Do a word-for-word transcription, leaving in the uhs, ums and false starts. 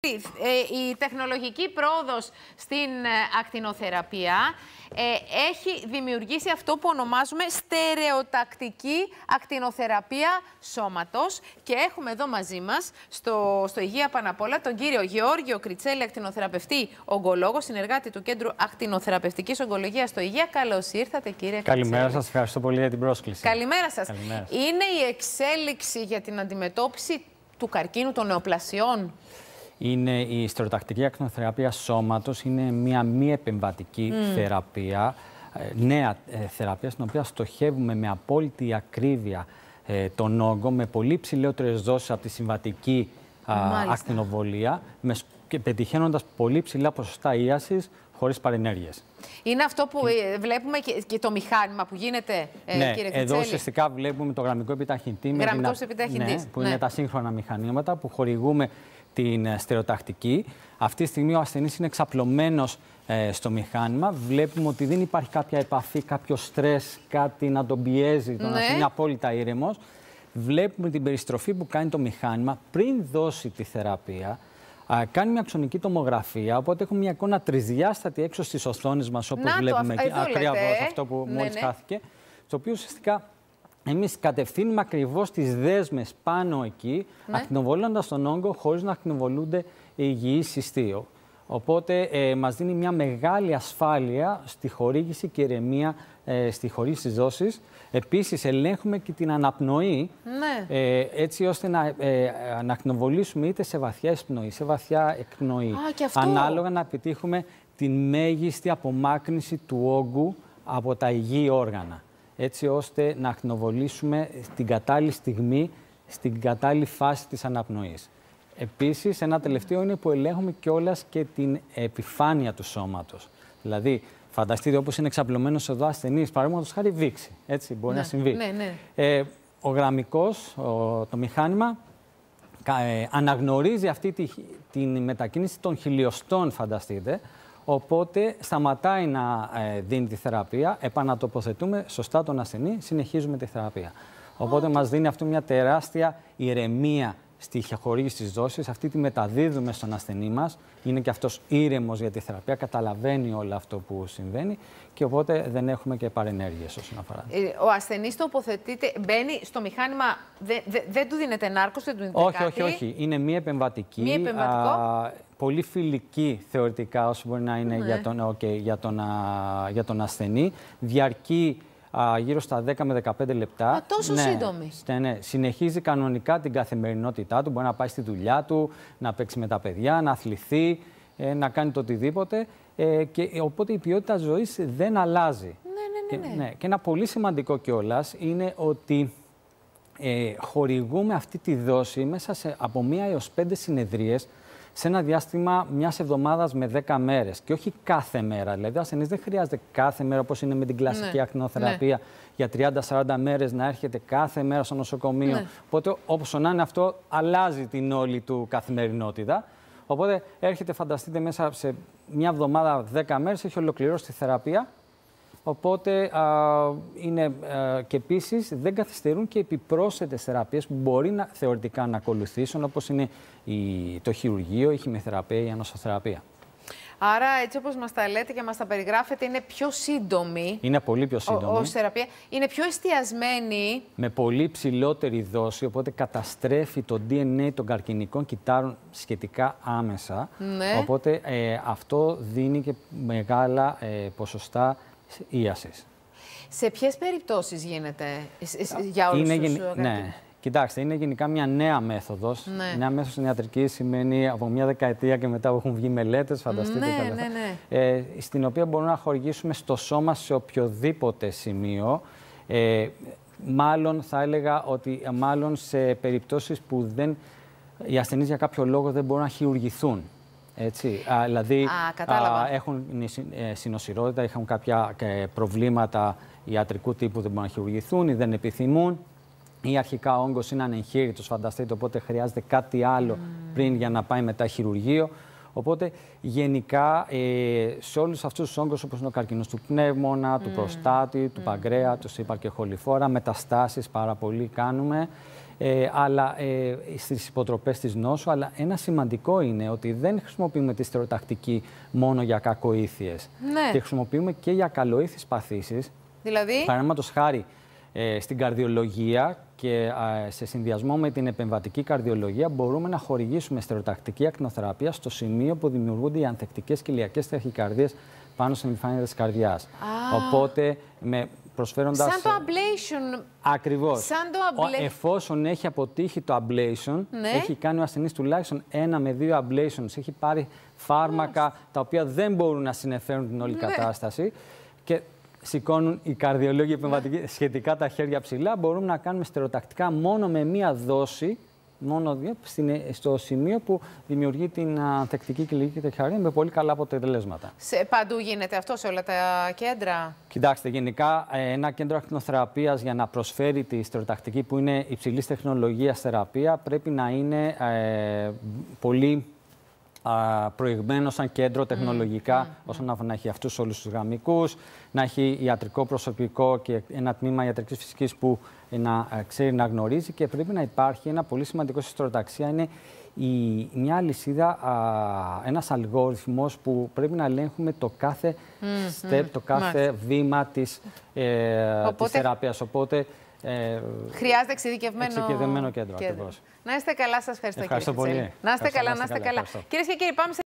ότι ε, η τεχνολογική πρόοδος στην ε, ακτινοθεραπεία ε, έχει δημιουργήσει αυτό που ονομάζουμε στερεοτακτική ακτινοθεραπεία σώματος. Και έχουμε εδώ μαζί μας, στο, στο Υγεία Παναπόλα, τον κύριο Γεώργιο Κριτσέλη, ακτινοθεραπευτή ογκολόγο, συνεργάτη του Κέντρου Ακτινοθεραπευτικής Ογκολογίας στο Υγεία. Καλώς ήρθατε, κύριε Κριτσέλη. Καλημέρα σας, ευχαριστώ πολύ για την πρόσκληση. Καλημέρα σας. Καλημέρα. Είναι η εξέλιξη για την αντιμετώπιση του καρκίνου των νεοπλασιών. Είναι η στερεοτακτική ακτινοθεραπεία σώματος, είναι μια μη επεμβατική mm. θεραπεία, νέα ε, θεραπεία, στην οποία στοχεύουμε με απόλυτη ακρίβεια ε, τον όγκο, με πολύ ψηλότερες δόσεις από τη συμβατική α, ακτινοβολία, με, και πετυχαίνοντας πολύ ψηλά ποσοστά ίασης, χωρίς παρενέργειες. Είναι αυτό που και... βλέπουμε και, και το μηχάνημα που γίνεται, ε, ναι, κύριε Κριτσέλη. Εδώ ουσιαστικά βλέπουμε το γραμμικό επιταχυντή, γραμμικός επιταχυντής, ναι, που ναι. είναι τα σύγχρονα μηχανήματα που χορηγούμε την στερεοτακτική. Αυτή τη στιγμή ο ασθενής είναι εξαπλωμένος ε, στο μηχάνημα. Βλέπουμε ότι δεν υπάρχει κάποια επαφή, κάποιο στρες, κάτι να τον πιέζει, τον ναι. ασθενή είναι απόλυτα ήρεμος. Βλέπουμε την περιστροφή που κάνει το μηχάνημα πριν δώσει τη θεραπεία. Α, κάνει μια αξονική τομογραφία, οπότε έχουμε μια εικόνα τρισδιάστατη έξω στις οθόνες μας, όπως να, βλέπουμε το, εκεί, ακριβώς αυτό που ναι, μόλις ναι. χάθηκε, στο οποίο ουσιαστικά εμείς κατευθύνουμε ακριβώς τις δέσμες πάνω εκεί, ναι. ακτινοβολώντας τον όγκο, χωρίς να ακτινοβολούνται υγιείς συστείο. Οπότε ε, μας δίνει μια μεγάλη ασφάλεια στη χορήγηση και ηρεμία ε, στη χορήγηση της δόσης. Επίσης, ελέγχουμε και την αναπνοή, ναι. ε, έτσι ώστε να, ε, να ακτινοβολήσουμε είτε σε βαθιά εισπνοή, σε βαθιά εκπνοή. Α, και αυτό... Ανάλογα να επιτύχουμε την μέγιστη απομάκρυνση του όγκου από τα υγιή όργανα, έτσι ώστε να ακτινοβολήσουμε την κατάλληλη στιγμή, στην κατάλληλη φάση της αναπνοής. Επίσης, ένα τελευταίο είναι που ελέγχουμε κιόλας και την επιφάνεια του σώματος. Δηλαδή, φανταστείτε όπως είναι εξαπλωμένος εδώ ασθενής, παραδείγματος χάρη βήξη. Έτσι, μπορεί ναι, να συμβεί. Ναι, ναι. Ε, ο γραμμικός, ο, το μηχάνημα, ε, αναγνωρίζει αυτή τη, την μετακίνηση των χιλιοστών, φανταστείτε. Οπότε σταματάει να ε, δίνει τη θεραπεία, επανατοποθετούμε σωστά τον ασθενή, συνεχίζουμε τη θεραπεία. Οπότε oh. μας δίνει αυτό μια τεράστια ηρεμία στη χορήγηση της δόσης, αυτή τη μεταδίδουμε στον ασθενή μας, είναι και αυτός ήρεμος για τη θεραπεία, καταλαβαίνει όλο αυτό που συμβαίνει και οπότε δεν έχουμε και παρενέργειες όσον αφορά. Ο ασθενής τοποθετείται, μπαίνει στο μηχάνημα, δεν δε, δε του δίνεται νάρκος, δεν του δίνεται όχι, κάτι. Όχι, όχι, είναι μη επεμβατική, μη επεμβατικό. Α, πολύ φιλική θεωρητικά όσο μπορεί να είναι ναι. για, τον, okay, για, τον, α, για τον ασθενή, διαρκεί Α, γύρω στα δέκα με δεκαπέντε λεπτά. Α, τόσο ναι, σύντομη. Ναι, συνεχίζει κανονικά την καθημερινότητά του. Μπορεί να πάει στη δουλειά του, να παίξει με τα παιδιά, να αθληθεί, ε, να κάνει το οτιδήποτε. Ε, και, οπότε η ποιότητα ζωής δεν αλλάζει. Ναι, ναι, ναι, ναι. Και, ναι, και ένα πολύ σημαντικό κιόλας είναι ότι ε, χορηγούμε αυτή τη δόση μέσα σε, από μία έως πέντε συνεδρίες σε ένα διάστημα μιας εβδομάδας με δέκα μέρες και όχι κάθε μέρα. Δηλαδή, ο ασθενής δεν χρειάζεται κάθε μέρα, όπως είναι με την κλασική ναι. ακτινοθεραπεία, ναι. για τριάντα με σαράντα μέρες να έρχεται κάθε μέρα στο νοσοκομείο. Ναι. Οπότε, όπως να είναι αυτό, αλλάζει την όλη του καθημερινότητα. Οπότε, έρχεται, φανταστείτε, μέσα σε μια εβδομάδα, δέκα μέρες, έχει ολοκληρώσει τη θεραπεία. Οπότε, α, είναι, α, και επίσης δεν καθυστερούν και επιπρόσθετες θεραπείες που μπορεί να, θεωρητικά να ακολουθήσουν, όπως είναι η, το χειρουργείο, η χημειοθεραπεία, η ανοσοθεραπεία. Άρα, έτσι όπως μας τα λέτε και μας τα περιγράφετε, είναι πιο σύντομη. Είναι πολύ πιο σύντομη. Ως θεραπεία. Είναι πιο εστιασμένη. Με πολύ ψηλότερη δόση, οπότε καταστρέφει το ντι εν έι των καρκινικών κυττάρων σχετικά άμεσα. Ναι. Οπότε ε, αυτό δίνει και μεγάλα ε, ποσοστά ίασης. Σε ποιες περιπτώσεις γίνεται για όλους είναι τους γεν... Ναι. Κοιτάξτε, είναι γενικά μια νέα μέθοδος. Ναι. Νέα μέθοδος ιατρικής σημαίνει από μια δεκαετία και μετά που έχουν βγει μελέτες, φανταστείτε. Ναι, καλά, ναι, ναι. Ε, στην οποία μπορούμε να χορηγήσουμε στο σώμα σε οποιοδήποτε σημείο. Ε, μάλλον θα έλεγα ότι μάλλον σε περιπτώσεις που δεν, οι ασθενείς για κάποιο λόγο δεν μπορούν να χειρουργηθούν. Έτσι, α, δηλαδή α, α, έχουν συνοσηρότητα, έχουν κάποια προβλήματα ιατρικού τύπου, δεν μπορούν να χειρουργηθούν ή δεν επιθυμούν. Ή αρχικά ο όγκος είναι ανεγχείρητος, φανταστείτε, οπότε χρειάζεται κάτι άλλο mm. πριν για να πάει μετά χειρουργείο. Οπότε γενικά ε, σε όλους αυτούς τους όγκους, όπως είναι ο καρκίνος του πνεύμονα, mm. του προστάτη, του mm. παγκρέα, του είπα και χοληφόρα, μεταστάσεις πάρα πολύ κάνουμε. Ε, αλλά ε, στις υποτροπές της νόσου, αλλά ένα σημαντικό είναι ότι δεν χρησιμοποιούμε τη στερεοτακτική μόνο για κακοήθειες. Ναι. Τη χρησιμοποιούμε και για καλοήθειες παθήσεις. Δηλαδή. Παραδείγματος χάρη, ε, στην καρδιολογία και ε, σε συνδυασμό με την επεμβατική καρδιολογία μπορούμε να χορηγήσουμε στερεοτακτική ακτινοθεραπεία στο σημείο που δημιουργούνται οι ανθεκτικές και ηλιακές ταχυκαρδίες πάνω στην επιφάνεια της καρδιάς. Ah. Οπότε, με προσφέροντας... Σαν το ablation. Ακριβώς. Σαν το ablation. Εφόσον έχει αποτύχει το ablation, Ναι. έχει κάνει ο ασθενής τουλάχιστον ένα με δύο ablations, έχει πάρει φάρμακα τα οποία δεν μπορούν να συνεφέρουν την όλη Ναι. κατάσταση και σηκώνουν οι καρδιολόγοι επεμβατικοί σχετικά τα χέρια ψηλά, μπορούμε να κάνουμε στερεοτακτικά μόνο με μία δόση, μόνο δύο, στο σημείο που δημιουργεί την ανθεκτική και ηλιακή ταχυκαρδία με πολύ καλά αποτελέσματα. Σε, παντού γίνεται αυτό, σε όλα τα κέντρα? Κοιτάξτε, γενικά ένα κέντρο ακτινοθεραπείας για να προσφέρει τη στερεοτακτική που είναι υψηλής τεχνολογίας θεραπεία πρέπει να είναι ε, πολύ α, προηγμένο σαν κέντρο τεχνολογικά, mm, mm, όσον αφορά να έχει αυτούς όλους τους γραμμικούς, να έχει ιατρικό προσωπικό και ένα τμήμα ιατρικής φυσικής που να ξέρει να γνωρίζει, και πρέπει να υπάρχει ένα πολύ σημαντικό στη στερεοταξία, είναι η, μια αλυσίδα, α, ένας αλγόριθμος που πρέπει να ελέγχουμε το κάθε mm, step, mm, το κάθε mm. βήμα της, ε, Οπότε... της θεραπείας. Οπότε, ε, χρειάζεται εξειδικευμένο, εξειδικευμένο κέντρο. κέντρο. Ακριβώς. Να είστε καλά, σας ευχαριστώ. Ευχαριστώ κύριε πολύ. Χατζέλη. Να είστε Ευχαριστώ, καλά, να είστε καλά. καλά. Κυρίες και κύριοι, πάμε σε